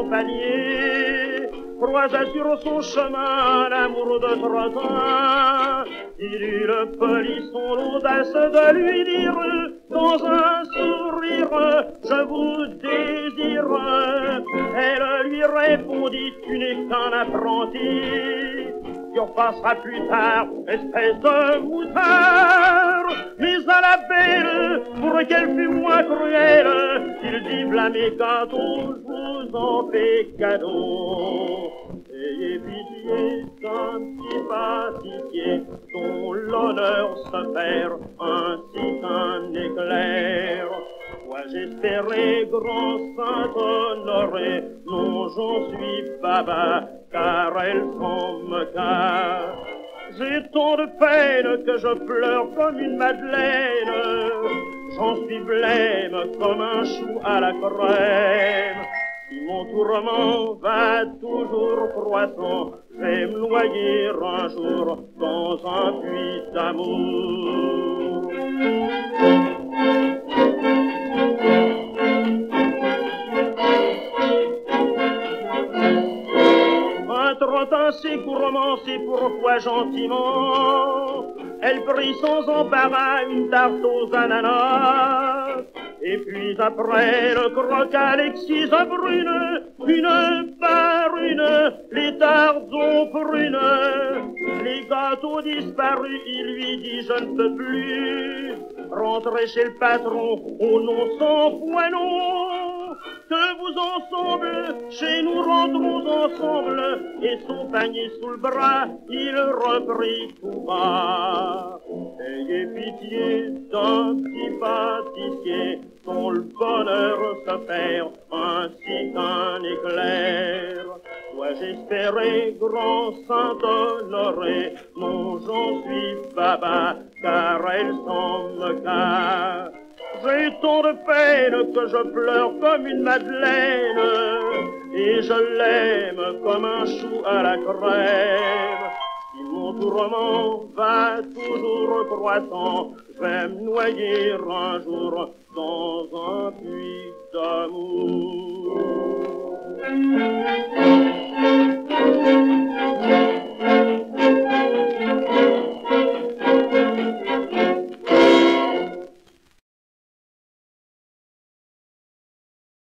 compagnie, croisa sur son chemin l'amour de Trottin. Il eut le polisson l'audace de lui dire dans un sourire, je vous désire. Elle lui répondit, tu n'es qu'un apprenti, tu repasseras plus tard, espèce de moutard. Mais à la belle, pour qu'elle fût moins cruelle, il dit, v'là mes gâteaux, je vous en fais cadeau. Ayez pitié d'un petit pâtissier dont l'honneur se perd ainsi qu'un éclair. Moi j'espérais, grand Saint-Honoré, non j'en suis baba, car elle s'en moqua. J'ai tant de peine que je pleure comme une madeleine, j'en suis blême comme un chou à la crème. Si mon tourment va toujours croissant, je vais me noyer un jour dans un puits d'amour. Un Trottin si gourmand, c'est pourquoi gentiment elle prit sans embarras une tarte aux ananas. Et puis après le croqua l'exquise brune, une par une, les tartes ont prunes. Les gâteaux disparus, il lui dit je ne peux plus rentrer chez le patron, oh non sans foi non. Que vous ensemble, chez nous rentrons ensemble. Et son panier sous le bras, il reprit tout bas. Ayez pitié d'un petit pâtissier dont le bonheur se perd ainsi qu'un éclair. Dois-je espérer, grand Saint-Honoré, non j'en suis baba, car elle s'en moqua. J'ai tant de peine que je pleure comme une madeleine, et je l'aime comme un chou à la crème. Si mon tourment va toujours croissant, je vais me noyer un jour dans un puits d'amour.